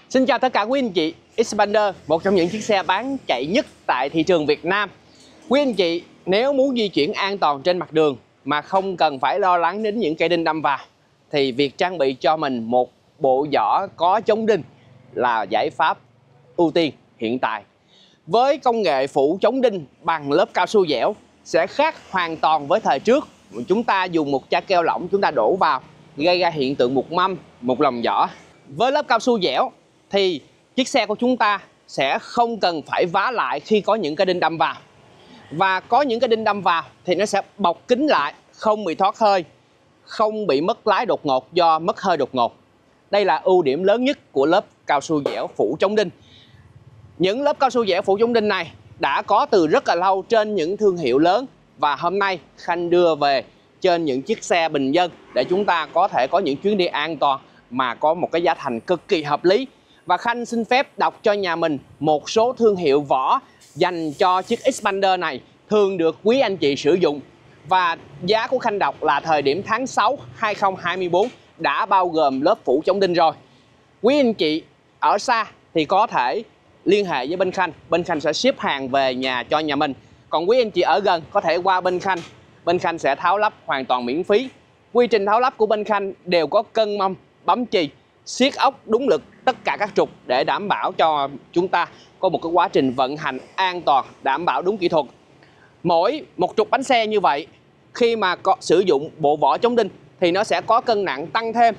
Xin chào tất cả quý anh chị. Xpander, một trong những chiếc xe bán chạy nhất tại thị trường Việt Nam. Quý anh chị nếu muốn di chuyển an toàn trên mặt đường mà không cần phải lo lắng đến những cây đinh đâm vào, thì việc trang bị cho mình một bộ giỏ có chống đinh là giải pháp ưu tiên hiện tại. Với công nghệ phủ chống đinh bằng lớp cao su dẻo sẽ khác hoàn toàn với thời trước. Chúng ta dùng một chai keo lỏng chúng ta đổ vào gây ra hiện tượng một mâm, một lòng giỏ. Với lớp cao su dẻo thì chiếc xe của chúng ta sẽ không cần phải vá lại khi có những cái đinh đâm vào. Và có những cái đinh đâm vào thì nó sẽ bọc kín lại, không bị thoát hơi, không bị mất lái đột ngột do mất hơi đột ngột. Đây là ưu điểm lớn nhất của lớp cao su dẻo phủ chống đinh. Những lớp cao su dẻo phủ chống đinh này đã có từ rất là lâu trên những thương hiệu lớn, và hôm nay Khanh đưa về trên những chiếc xe bình dân để chúng ta có thể có những chuyến đi an toàn mà có một cái giá thành cực kỳ hợp lý. Và Khanh xin phép đọc cho nhà mình một số thương hiệu vỏ dành cho chiếc Xpander này thường được quý anh chị sử dụng. Và giá của Khanh đọc là thời điểm tháng 6 2024 đã bao gồm lớp phủ chống đinh rồi. Quý anh chị ở xa thì có thể liên hệ với bên Khanh sẽ ship hàng về nhà cho nhà mình. Còn quý anh chị ở gần có thể qua bên Khanh sẽ tháo lắp hoàn toàn miễn phí. Quy trình tháo lắp của bên Khanh đều có cân mâm, bấm chì, siết ốc đúng lực tất cả các trục để đảm bảo cho chúng ta có một cái quá trình vận hành an toàn, đảm bảo đúng kỹ thuật. Mỗi một trục bánh xe như vậy khi mà có sử dụng bộ vỏ chống đinh thì nó sẽ có cân nặng tăng thêm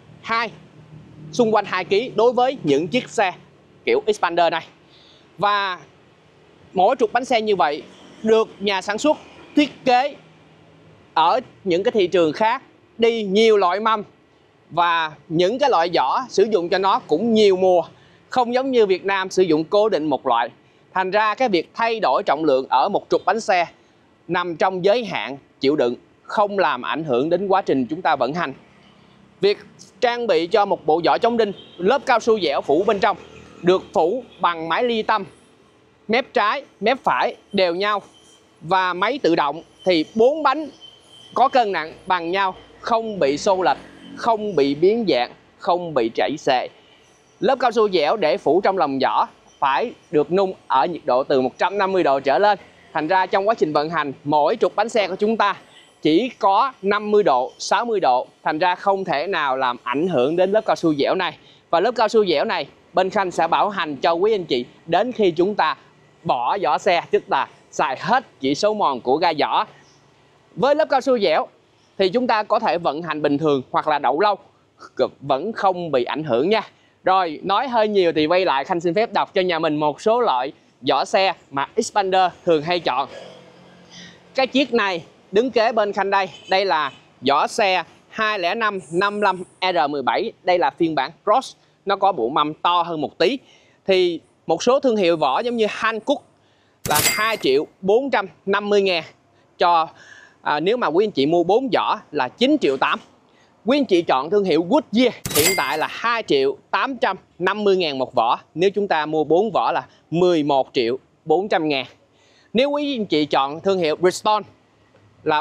xung quanh 2 kg đối với những chiếc xe kiểu Xpander này. Và mỗi trục bánh xe như vậy được nhà sản xuất thiết kế ở những cái thị trường khác đi nhiều loại mâm, và những cái loại vỏ sử dụng cho nó cũng nhiều mùa, không giống như Việt Nam sử dụng cố định một loại. Thành ra cái việc thay đổi trọng lượng ở một trục bánh xe nằm trong giới hạn chịu đựng, không làm ảnh hưởng đến quá trình chúng ta vận hành. Việc trang bị cho một bộ vỏ chống đinh lớp cao su dẻo phủ bên trong được phủ bằng máy ly tâm, mép trái, mép phải đều nhau, và máy tự động thì 4 bánh có cân nặng bằng nhau, không bị xô lệch, không bị biến dạng, không bị chảy xệ. Lớp cao su dẻo để phủ trong lòng giỏ phải được nung ở nhiệt độ từ 150 độ trở lên. Thành ra trong quá trình vận hành, mỗi trục bánh xe của chúng ta chỉ có 50 độ, 60 độ. Thành ra không thể nào làm ảnh hưởng đến lớp cao su dẻo này. Và lớp cao su dẻo này bên Khanh sẽ bảo hành cho quý anh chị đến khi chúng ta bỏ vỏ xe, tức là xài hết chỉ số mòn của ga vỏ. Với lớp cao su dẻo thì chúng ta có thể vận hành bình thường hoặc là đậu lâu vẫn không bị ảnh hưởng nha. Rồi, nói hơi nhiều thì quay lại Khanh xin phép đọc cho nhà mình một số loại vỏ xe mà Xpander thường hay chọn. Cái chiếc này đứng kế bên Khanh đây là vỏ xe 205 55 R17. Đây là phiên bản Cross, nó có bộ mâm to hơn một tí. Thì một số thương hiệu vỏ giống như Hankook là 2.450.000 cho nếu mà quý anh chị mua 4 vỏ là 9.8 triệu. Quý anh chị chọn thương hiệu Goodyear hiện tại là 2.850.000 một vỏ. Nếu chúng ta mua 4 vỏ là 11.400.000. Nếu quý anh chị chọn thương hiệu Bridgestone là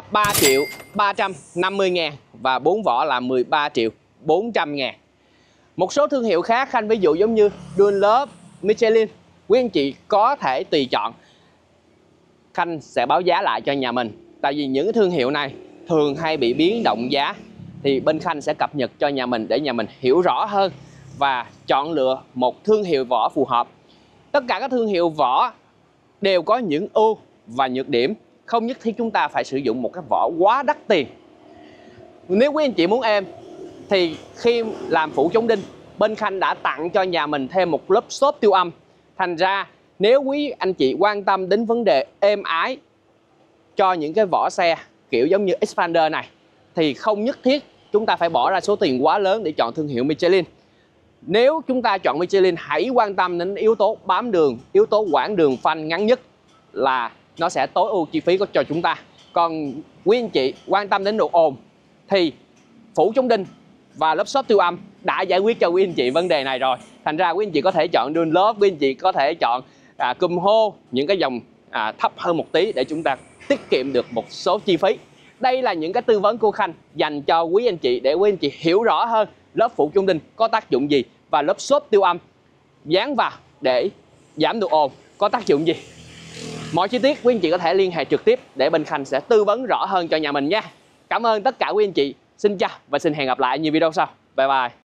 3.350.000 và 4 vỏ là 13.400.000. Một số thương hiệu khác Khanh ví dụ giống như Dunlop, Michelin, quý anh chị có thể tùy chọn. Khanh sẽ báo giá lại cho nhà mình. Tại vì những thương hiệu này thường hay bị biến động giá, thì bên Khanh sẽ cập nhật cho nhà mình để nhà mình hiểu rõ hơn và chọn lựa một thương hiệu vỏ phù hợp. Tất cả các thương hiệu vỏ đều có những ưu và nhược điểm, không nhất thiết chúng ta phải sử dụng một cái vỏ quá đắt tiền. Nếu quý anh chị muốn êm thì khi làm phủ chống đinh, bên Khanh đã tặng cho nhà mình thêm một lớp xốp tiêu âm. Thành ra nếu quý anh chị quan tâm đến vấn đề êm ái cho những cái vỏ xe kiểu giống như Xpander này thì không nhất thiết chúng ta phải bỏ ra số tiền quá lớn để chọn thương hiệu Michelin. Nếu chúng ta chọn Michelin, hãy quan tâm đến yếu tố bám đường, yếu tố quãng đường phanh ngắn nhất là nó sẽ tối ưu chi phí cho chúng ta. Còn quý anh chị quan tâm đến độ ồn thì phủ chống đinh và lớp xốp tiêu âm đã giải quyết cho quý anh chị vấn đề này rồi. Thành ra quý anh chị có thể chọn Dunlop, quý anh chị có thể chọn Kumho, những cái dòng thấp hơn một tí để chúng ta tiết kiệm được một số chi phí. Đây là những cái tư vấn của Khanh dành cho quý anh chị để quý anh chị hiểu rõ hơn lớp phủ chống đinh có tác dụng gì và lớp xốp tiêu âm dán vào để giảm độ ồn có tác dụng gì. Mọi chi tiết quý anh chị có thể liên hệ trực tiếp để bên Khanh sẽ tư vấn rõ hơn cho nhà mình nha. Cảm ơn tất cả quý anh chị. Xin chào và xin hẹn gặp lại ở nhiều video sau. Bye bye.